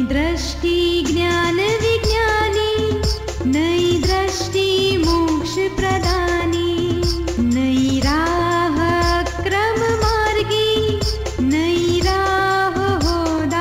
दृष्टि ज्ञान विज्ञानी, नई दृष्टि मोक्ष प्रदानी, नई राह क्रम मार्गी, नई राह हो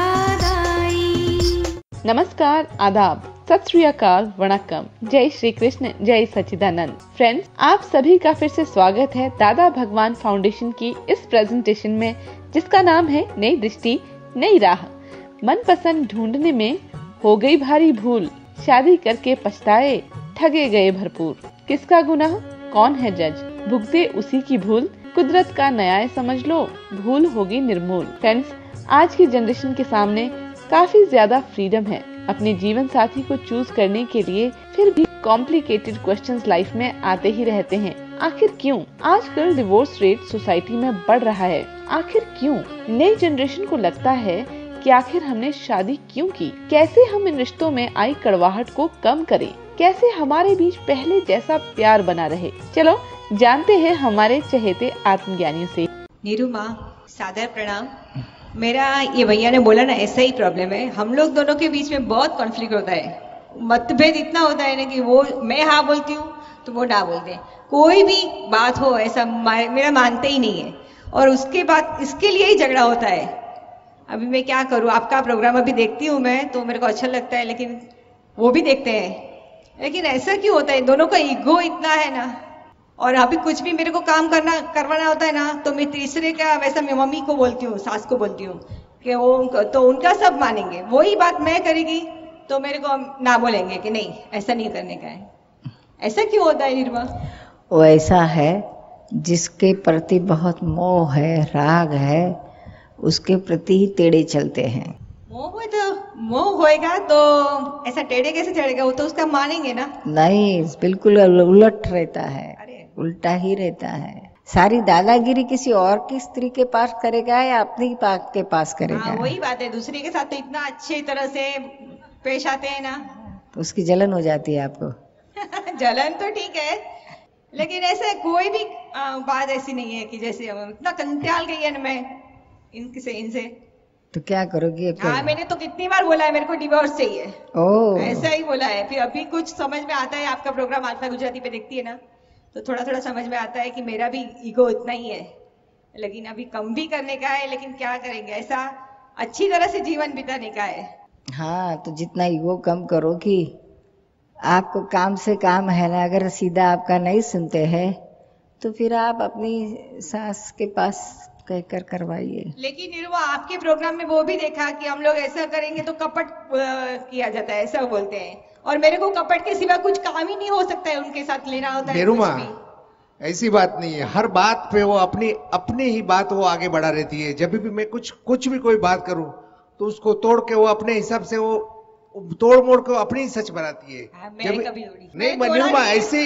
दादाई। नमस्कार, आदाब, सत श्री अकाल, वणक्कम, जय श्री कृष्ण, जय सच्चिदानंद। फ्रेंड्स, आप सभी का फिर से स्वागत है दादा भगवान फाउंडेशन की इस प्रेजेंटेशन में, जिसका नाम है नई दृष्टि नई राह। मनपसंद ढूंढने में हो गई भारी भूल, शादी करके पछताए, ठगे गए भरपूर। किसका गुनाह, कौन है जज, भुगते उसी की भूल, कुदरत का न्याय समझ लो, भूल होगी निर्मूल। फ्रेंड्स, आज की जनरेशन के सामने काफी ज्यादा फ्रीडम है अपने जीवन साथी को चूज करने के लिए, फिर भी कॉम्प्लिकेटेड क्वेश्चंस लाइफ में आते ही रहते हैं। आखिर क्यों? आजकल डिवोर्स रेट सोसाइटी में बढ़ रहा है। आखिर क्यों? नई जनरेशन को लगता है कि आखिर हमने शादी क्यों की? कैसे हम इन रिश्तों में आई कड़वाहट को कम करें? कैसे हमारे बीच पहले जैसा प्यार बना रहे? चलो जानते हैं हमारे चहेते आत्मज्ञानियों से। नीरुमा, सादर प्रणाम। मेरा ये भैया ने बोला ना, ऐसा ही प्रॉब्लम है। हम लोग दोनों के बीच में बहुत कॉन्फ्लिक्ट होता है, मतभेद इतना होता है ना कि वो मैं हाँ बोलती हूँ तो वो ना बोलते हैं। कोई भी बात हो ऐसा मेरा मानते ही नहीं है, और उसके बाद इसके लिए ही झगड़ा होता है। अभी मैं क्या करूँ, आपका प्रोग्राम अभी देखती हूँ मैं, तो मेरे को अच्छा लगता है, लेकिन वो भी देखते हैं। लेकिन ऐसा क्यों होता है? दोनों का ईगो इतना है ना। और अभी कुछ भी मेरे को काम करवाना होता है ना, तो मैं तीसरे का वैसा मैं मम्मी को बोलती हूँ, सास को बोलती हूँ कि वो तो उनका सब मानेंगे, वही बात मैं करेगी तो मेरे को ना बोलेंगे कि नहीं ऐसा नहीं करने का है। ऐसा क्यों होता है निर्मा? वो ऐसा है जिसके प्रति बहुत मोह है, राग है, उसके प्रति ही टेढ़े चलते हैं। मोह होएगा तो ऐसा टेढ़े कैसे चढ़ेगा? वो तो उसका मानेंगे ना। नहीं, बिल्कुल उलट रहता है, उल्टा ही रहता है। सारी दादागिरी किसी और की स्त्री के पास करेगा या अपने के पास करेगा? वही बात है। दूसरे के साथ तो इतना अच्छी तरह से पेश आते हैं ना, तो उसकी जलन हो जाती है आपको। जलन तो ठीक है, लेकिन ऐसे कोई भी बात ऐसी नहीं है कि जैसे इतना कंटाल गई है ना मैं इनसे। तो क्या करोगी? हाँ, मैंने तो कितनी बार बोला है मेरे को डिवोर्स चाहिए। ऐसा ही बोला है। फिर अभी कुछ समझ में आता है, आपका प्रोग्राम अल्फा गुजराती पे देखती है ना, तो थोड़ा थोड़ा समझ में आता है कि मेरा भी ईगो इतना ही है, लेकिन अभी कम भी करने का है। लेकिन क्या करेंगे, ऐसा अच्छी तरह से जीवन बिताने का है। हाँ, तो जितना ईगो कम करोगी, आपको काम से काम है ना। अगर सीधा आपका नहीं सुनते हैं तो फिर आप अपनी सास के पास कहकर करवाइए। लेकिन निरुआ, आपके प्रोग्राम में वो भी देखा कि हम लोग ऐसा करेंगे तो कपट किया जाता है, ऐसा बोलते हैं। और मेरे को कपट के सिवा कुछ काम ही नहीं हो सकता है, उनके साथ लेना होता है। निरुमा, ऐसी बात नहीं है। हर बात पे वो अपनी ही बात वो आगे बढ़ा रहती है। जब भी मैं कुछ भी कोई बात करूं तो उसको तोड़ के वो अपने हिसाब से वो तोड़ मोड़ के अपनी ही सच बनाती है। नहीं निरुमा,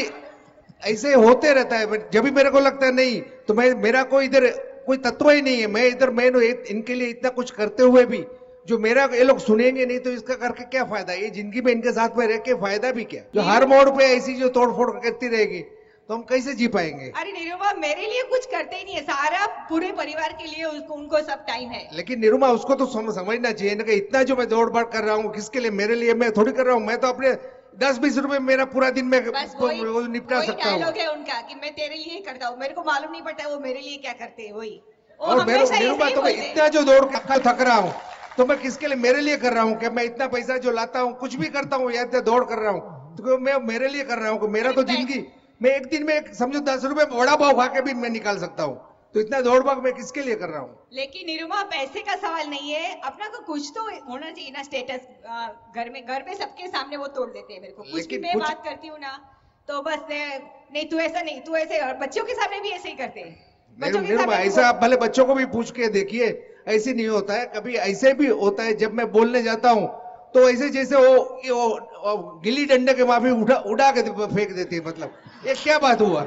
ऐसे होते रहता है। जब भी मेरे को लगता है नहीं तो मेरा कोई इधर कोई तत्व ही नहीं है। मैं इनके लिए इतना कुछ करते हुए भी जो मेरा ये लोग सुनेंगे नहीं, तो इसका करके क्या फायदा? ये जिंदगी में इनके साथ में रह के फायदा भी क्या? जो हर मोड़ पे ऐसी जो तोड़ फोड़ करती रहेगी तो हम कैसे जी पाएंगे? अरे निरुमा, मेरे लिए कुछ करते ही नहीं है, सारा पूरे परिवार के लिए उनको सब टाइम है। लेकिन निरुमा, उसको तो समझना चाहिए ना कि इतना जो मैं दौड़ भाग कर रहा हूँ किसके लिए? मेरे लिए मैं थोड़ी कर रहा हूँ। मैं तो अपने 10-20 रुपए मेरा पूरा दिन में निपटा सकता हूँ। डायलॉग है उनका कि मैं तेरे लिए ही करता हूँ, मेरे को मालूम नहीं पड़ता वो मेरे लिए क्या करते हैं। वही और निरुमा, तो मैं इतना जो दौड़ थक रहा हूँ तो मैं किसके लिए? मेरे लिए कर रहा हूँ कि मैं इतना पैसा जो लाता हूँ, कुछ भी करता हूँ या इतना दौड़ कर रहा हूँ तो मैं मेरे लिए कर रहा हूँ। मेरा तो जिंदगी, मैं एक दिन में समझो 10 रुपए बड़ा भाव खा के भी मैं निकाल सकता हूँ, तो इतना दौड़ भाग मैं किसके लिए कर रहा हूँ? लेकिन निरुमा, पैसे का सवाल नहीं है, अपना को कुछ तो होना चाहिए ना, स्टेटस। घर में सबके सामने वो तोड़ देते हैं मेरे को। कुछ भी मैं बात करती हूँ ना तो बस नहीं तू ऐसा नहीं, तू ऐसे। और बच्चों के सामने भी ऐसे ही करते हैं। ऐसा आप भले बच्चों को भी पूछ के देखिए, ऐसे नहीं होता है। कभी ऐसे भी होता है जब मैं बोलने जाता हूँ तो ऐसे जैसे वो गिल्ली डंडे के माफी उड़ा के फेंक देती है। मतलब ये क्या बात हुआ?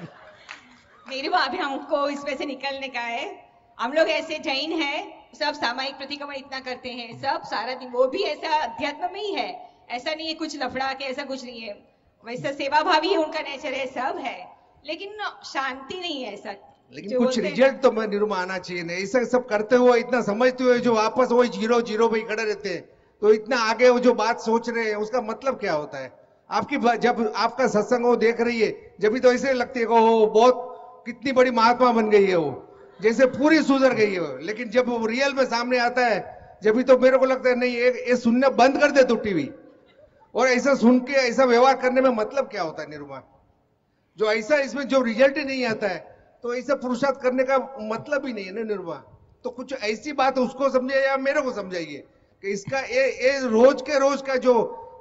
मेरे को अभी हमको इसमें से निकलने का है। हम लोग ऐसे जैन हैं, सब सामायिक प्रतिक्रमण इतना करते हैं, सब सारा दिन। वो भी ऐसा अध्यात्म में ही है, ऐसा नहीं है कुछ लफड़ा के, ऐसा कुछ नहीं है। वैसा सेवा भावी है उनका नेचर है, सब है, लेकिन शांति नहीं है ऐसा। लेकिन कुछ रिजल्ट तो मैं निरुमा आना चाहिए ना। ऐसा सब करते हुए, इतना समझते हुए जो वापस वही 0-0 पे खड़े रहते हैं तो इतना आगे वो जो बात सोच रहे हैं उसका मतलब क्या होता है? जब आपका सत्संग वो देख रही है, जब भी तो ऐसे लगती है कि वो बहुत कितनी बड़ी महात्मा बन गई है, वो जैसे पूरी सुधर गई है वो। लेकिन जब वो रियल में सामने आता है, जब भी तो मेरे को लगता है नहीं, ये सुनना बंद कर दे तू टीवी। और ऐसा सुन के ऐसा व्यवहार करने में मतलब क्या होता है निरुमा? जो ऐसा इसमें जो रिजल्ट ही नहीं आता है, तो ऐसा पुरुषार्थ करने का मतलब ही नहीं है ना निरुमा। तो कुछ ऐसी बात उसको समझे या मेरे को समझाइए कि इसका ये रोज के रोज का जो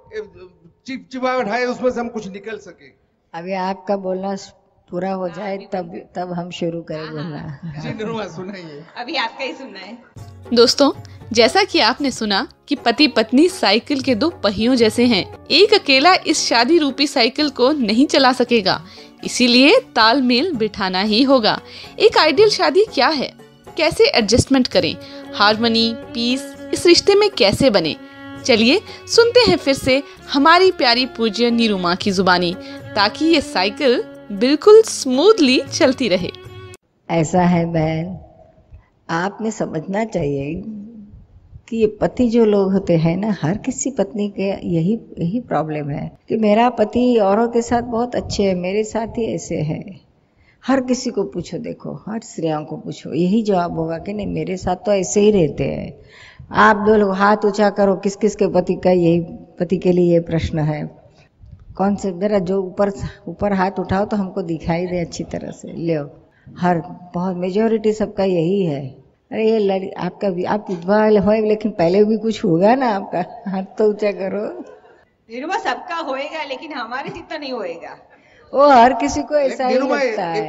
चिपचिपाहट है उसमें से हम कुछ निकल सके। अभी आपका बोलना पूरा हो जाए तब हम शुरू करें बोलना। जी निरुमा सुनाइए। अभी आपका ही सुनना है। दोस्तों, जैसा कि आपने सुना कि पति पत्नी साइकिल के दो पहियों जैसे हैं। एक अकेला इस शादी रूपी साइकिल को नहीं चला सकेगा, इसीलिए तालमेल बिठाना ही होगा। एक आइडियल शादी क्या है, कैसे एडजस्टमेंट करें, हार्मनी, पीस इस रिश्ते में कैसे बने? चलिए सुनते हैं फिर से हमारी प्यारी पूज्य निरुमा की जुबानी, ताकि ये साइकिल बिल्कुल स्मूथली चलती रहे। ऐसा है बहन, आपने समझना चाहिए कि ये पति जो लोग होते हैं ना, हर किसी पत्नी के यही प्रॉब्लम है कि मेरा पति औरों के साथ बहुत अच्छे है, मेरे साथ ही ऐसे है। हर किसी को पूछो, देखो हर स्त्रियों को पूछो, यही जवाब होगा कि नहीं मेरे साथ तो ऐसे ही रहते हैं। आप दो लोग हाथ ऊंचा करो, किस किस के पति के लिए ये प्रश्न है? कौन से, जरा जो ऊपर हाथ उठाओ तो हमको दिखाई दे अच्छी तरह से। लो, हर बहुत मेजोरिटी सबका यही है। अरे ये आपका भी, आप विधवा हो लेकिन पहले भी कुछ होगा ना आपका, हाथ तो ऊंचा करो। निरुमा सबका होएगा, लेकिन हमारे जितना नहीं होएगा। वो हर किसी को ऐसा ही लगता है।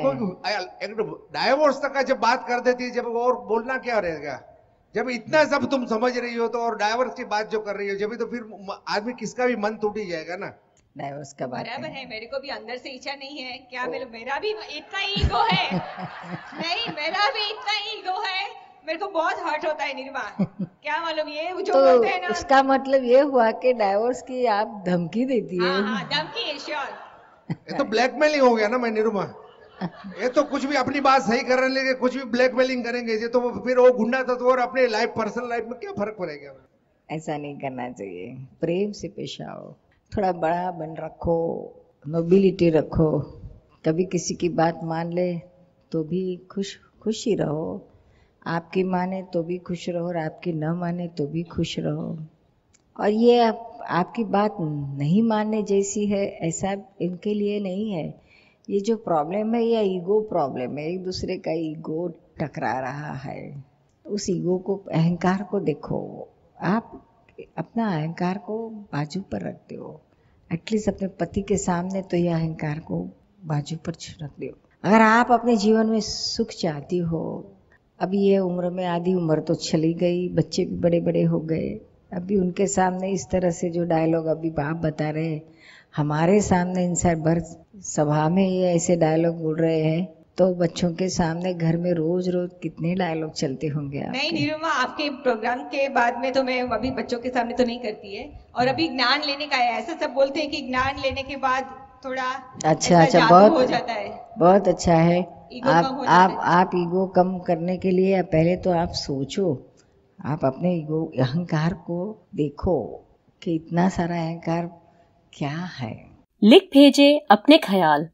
डाइवोर्स तक का जब बात कर देती है, जब और बोलना क्या रहेगा? जब इतना सब तुम समझ रही हो तो, और डाइवोर्स की बात जो कर रही हो, जब तो फिर आदमी किसका भी मन टूट ही जाएगा ना। डाइवोर्स का बात बराबर है, मेरे को भी अंदर से इच्छा नहीं है। क्या मेरा भी इतना ईगो है? नहीं, मेरा भी इतना ईगो है, मेरे को बहुत हर्ट होता है निरुमा। क्या मालूम ये जो तो बोलते हैं ना, उसका मतलब ये हुआ कि डाइवोर्स की आप धमकी देती है। हाँ, धमकी है, श्योर। ये तो ब्लैकमेलिंग हो गया ना मैं निरुमा। ये तो कुछ भी अपनी बात सही करने लगे, कुछ भी ब्लैकमेलिंग करेंगे, ये तो फिर वो गुंडा तत्व और अपने लाइफ पर्सनल लाइफ में क्या फर्क पड़ेगा? ऐसा नहीं करना चाहिए, प्रेम से पेश आओ, थोड़ा बड़ा बन रखो, नोबिलिटी रखो। कभी किसी की बात मान ले तो भी खुश ही रहो, आपकी माने तो भी खुश रहो और आपकी न माने तो भी खुश रहो। और ये आपकी बात नहीं मानने जैसी है ऐसा इनके लिए नहीं है। ये जो प्रॉब्लम है ये ईगो प्रॉब्लम है, एक दूसरे का ईगो टकरा रहा है। उस ईगो को, अहंकार को देखो। आप अपना अहंकार को बाजू पर रखते हो, एटलीस्ट अपने पति के सामने तो ये अहंकार को बाजू पर रख दो। अगर आप अपने जीवन में सुख चाहती हो, अभी ये उम्र में आधी उम्र तो चली गई, बच्चे भी बड़े बड़े हो गए, अभी उनके सामने इस तरह से जो डायलॉग अभी आप बता रहे हैं, हमारे सामने इंसान भर सभा में ये ऐसे डायलॉग बोल रहे हैं, तो बच्चों के सामने घर में रोज रोज कितने डायलॉग चलते होंगे आपके? नहीं निरुमा, आपके प्रोग्राम के बाद में तो मैं अभी बच्चों के सामने तो नहीं करती है। और अभी ज्ञान लेने का है, ऐसा सब बोलते हैं कि ज्ञान लेने के बाद थोड़ा अच्छा जादू हो जाता है। बहुत अच्छा है। ईगो कम हो जाता है। आप ईगो कम करने के लिए पहले तो आप सोचो, आप अपने ईगो अहंकार को देखो कि इतना सारा अहंकार क्या है। लिख भेजे अपने ख्याल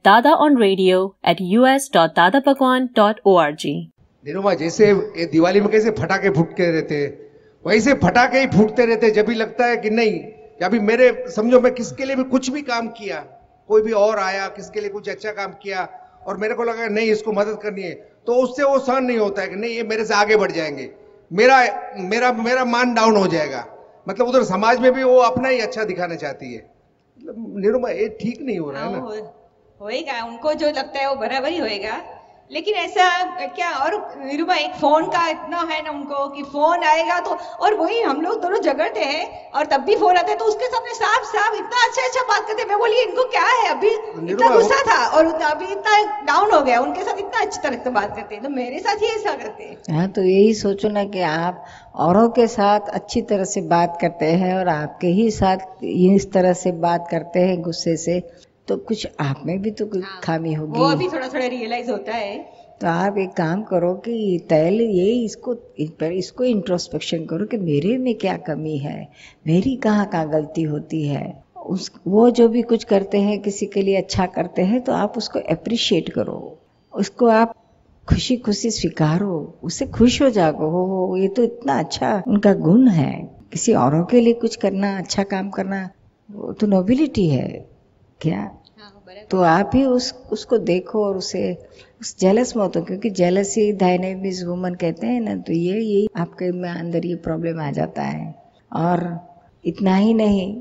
@dadaonradio@us.dadabhagwan.org। निरुमा, जैसे ये दिवाली में कैसे फटाके फूटते रहते हैं, वैसे फटाके ही फूटते रहते हैं। जब भी लगता है कि नहीं, या भी मेरे समझो मैं किसके लिए भी कुछ भी काम किया, कोई भी और आया किसके लिए कुछ अच्छा काम किया और मेरे को लगा नहीं इसको मदद करनी है, तो उससे वो सहन नहीं होता है कि नहीं ये मेरे से आगे बढ़ जाएंगे, मेरा मान डाउन हो जाएगा। मतलब उधर समाज में भी वो अपना ही अच्छा दिखाना चाहती है। निरुमा, ये ठीक नहीं हो रहा है ना। होएगा, उनको जो लगता है वो बराबर ही होएगा, लेकिन ऐसा क्या। और निरुमा, एक फोन का इतना है ना उनको कि फोन आएगा तो, और वही हम लोग दोनों झगड़ते हैं और तब भी फोन आता है तो उसके सामने साफ इतना अच्छा बात करते हैं। मैं बोली इनको क्या है, अभी इतना गुस्सा था और अभी इतना डाउन हो गया, उनके साथ इतना अच्छी तरह से बात करते हैं, तो मेरे साथ ही ऐसा करते हैं। हाँ, तो यही सोचो ना कि आप औरों के साथ अच्छी तरह से बात करते हैं और आपके ही साथ इस तरह से बात करते हैं गुस्से से, तो कुछ आप में भी तो कुछ खामी होगी। वो अभी थोड़ा रियलाइज होता है। तो आप एक काम करो कि पहले ये इसको इंट्रोस्पेक्शन करो कि मेरे में क्या कमी है, मेरी कहाँ कहाँ गलती होती है। वो जो भी कुछ करते हैं किसी के लिए अच्छा करते हैं तो आप उसको अप्रिशिएट करो, उसको आप खुशी खुशी स्वीकारो, उससे खुश हो जाओ। हो ये तो इतना अच्छा उनका गुण है। किसी औरों के लिए कुछ करना, अच्छा काम करना, वो तो नोबिलिटी है क्या। तो आप ही उसको देखो और उस जेलस मत हो, क्योंकि जेलसी डायनेमिक वुमन कहते हैं ना, तो ये आपके में अंदर ये प्रॉब्लम आ जाता है। और इतना ही नहीं,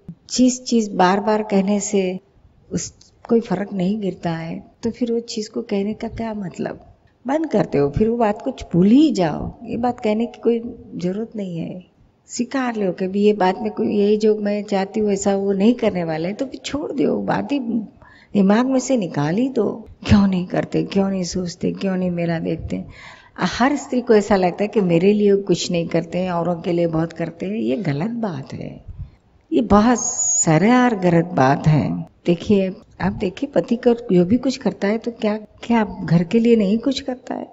चीज बार बार कहने से उस कोई फर्क नहीं गिरता है, तो फिर वो चीज को कहने का क्या मतलब, बंद करते हो, फिर वो बात को भूल ही जाओ। ये बात कहने की कोई जरूरत नहीं है। स्वीकार लो कि भी ये बात में कोई, यही जो मैं चाहती हूँ ऐसा वो नहीं करने वाले हैं, तो फिर छोड़ दो, बात ही दिमाग में से निकाल ही दो। क्यों नहीं करते, क्यों नहीं सोचते, क्यों नहीं मेरा देखते। हर स्त्री को ऐसा लगता है कि मेरे लिए कुछ नहीं करते हैं, औरों के लिए बहुत करते हैं। ये गलत बात है, ये बहुत सरासर गलत बात है। देखिए, आप देखिए पति का जो भी कुछ करता है तो क्या घर के लिए नहीं कुछ करता है?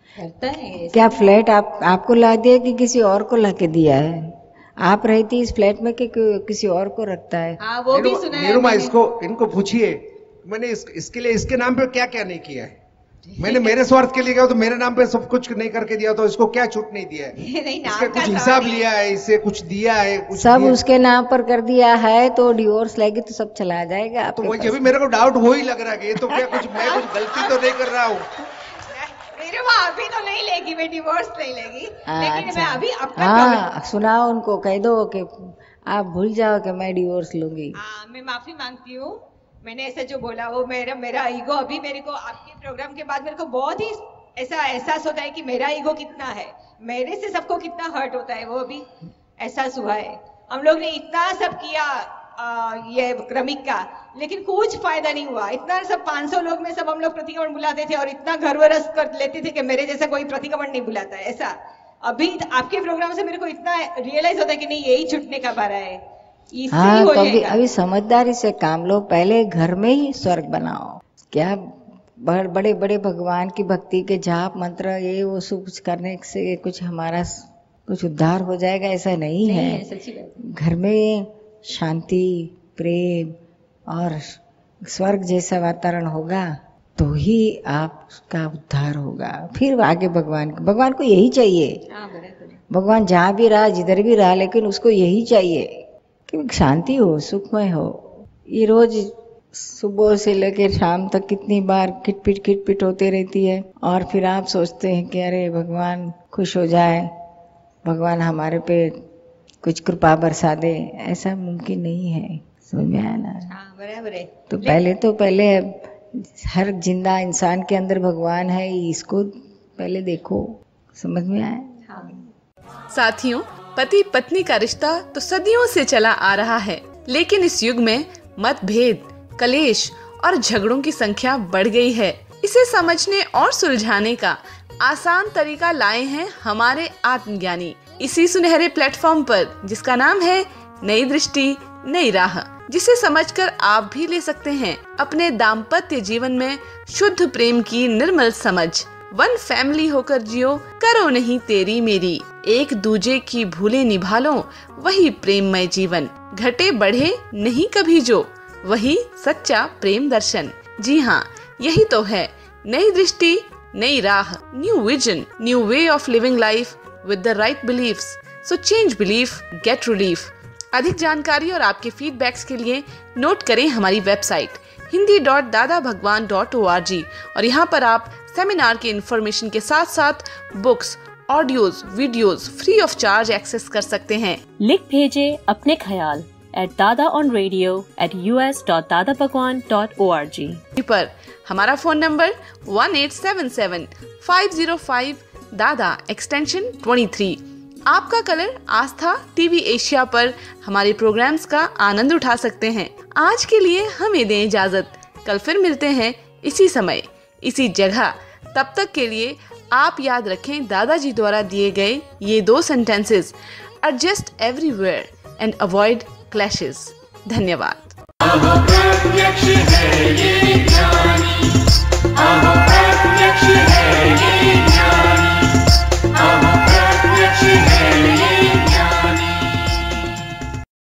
क्या फ्लैट आपको ला दिया कि किसी और को ला के दिया है? आप रहती इस फ्लैट में कि किसी और को रखता है? हाँ, वो भी सुना है। इनको पूछिए, मैंने इसके लिए इसके नाम पे क्या क्या नहीं किया है। मैंने मेरे स्वार्थ के लिए किया तो मेरे नाम पे सब कुछ नहीं करके दिया, तो इसको क्या छूट नहीं दिया है? इसके कुछ हिसाब लिया है, इससे कुछ दिया है, कुछ सब दिया। उसके नाम पर कर दिया है तो डिवोर्स लेगी तो सब चला जाएगा। तो ये भी मेरे को डाउट हो ही लग रहा है, ये तो क्या कुछ मैं कुछ गलती तो नहीं कर रहा हूँ। मेरे वो अभी तो नहीं लेगी, मैं डिवोर्स नहीं लेगी, लेकिन अच्छा। मैं अभी अपना सुनाओ उनको, कह दो कि आप भूल जाओ कि मैं डिवोर्स लूंगी। मैं माफी मांगती हूँ, मैंने ऐसा जो बोला वो मेरा ईगो, अभी मेरे को आपके प्रोग्राम के बाद मेरे को बहुत ही ऐसा एहसास होता है कि मेरा ईगो कितना है, मेरे से सबको कितना हर्ट होता है, वो अभी एहसास हुआ है। हम लोग ने इतना सब किया ये क्रमिक का, लेकिन कुछ फायदा नहीं हुआ। इतना सब 500 लोग में सब हम लोग प्रतिक्रमण बुलाते थे और इतना गर्वरस कर लेते थे कि मेरे जैसा कोई प्रतिक्रमण नहीं बुलाता है। ऐसा अभी आपके प्रोग्राम से मेरे को इतना रियलाइज होता है कि नहीं, यही छूटने का बारा है। हाँ, तो अभी समझदारी से काम लो, पहले घर में ही स्वर्ग बनाओ। क्या बड़े बड़े भगवान की भक्ति के जाप मंत्र ये वो सब कुछ करने से कुछ हमारा कुछ उद्धार हो जाएगा, ऐसा नहीं है। सच्ची बात। घर में शांति, प्रेम और स्वर्ग जैसा वातावरण होगा तो ही आपका उद्धार होगा। फिर आगे भगवान को यही चाहिए। भगवान जहाँ भी रहा, जिधर भी रहा, लेकिन उसको यही चाहिए कि शांति हो, सुखमय हो। ये रोज सुबह से लेकर शाम तक कितनी बार खिटपिट होती रहती है, और फिर आप सोचते हैं कि अरे भगवान खुश हो जाए, भगवान हमारे पे कुछ कृपा बरसा दे। ऐसा मुमकिन नहीं है, समझ में आया ना? हाँ, बराबर है। तो पहले हर जिंदा इंसान के अंदर भगवान है, इसको पहले देखो। समझ में आया? हाँ। साथियों, पति पत्नी का रिश्ता तो सदियों से चला आ रहा है, लेकिन इस युग में मतभेद, कलेश और झगड़ों की संख्या बढ़ गई है। इसे समझने और सुलझाने का आसान तरीका लाए हैं हमारे आत्मज्ञानी इसी सुनहरे प्लेटफॉर्म पर, जिसका नाम है नई दृष्टि नई राह, जिसे समझकर आप भी ले सकते हैं अपने दाम्पत्य जीवन में शुद्ध प्रेम की निर्मल समझ। वन फैमिली होकर जियो, करो नहीं तेरी मेरी, एक दूजे की भूले निभा लो, वही प्रेममय जीवन। घटे बढ़े नहीं कभी जो, वही सच्चा प्रेम दर्शन। जी हाँ, यही तो है नई दृष्टि नई राह, new vision, new way of living life with the right beliefs. So change belief, get relief. अधिक जानकारी और आपके फीडबैक्स के लिए नोट करें हमारी वेबसाइट hindi.dadabhagwan.org, और यहाँ पर आप सेमिनार के इंफॉर्मेशन के साथ साथ books, audios, videos free of charge access कर सकते हैं। लिख भेजे अपने ख्याल @dadaonradio@us.dadabhagwan.org पर हमारा फोन नंबर 1877-505 दादा एक्सटेंशन 23। आपका कलर आस्था टीवी एशिया पर हमारे प्रोग्राम्स का आनंद उठा सकते हैं। आज के लिए हमें दें इजाजत, कल फिर मिलते हैं इसी समय इसी जगह। तब तक के लिए आप याद रखें दादाजी द्वारा दिए गए ये 2 sentences, adjust everywhere and avoid clashes. धन्यवाद। प्रत्यक्ष है ये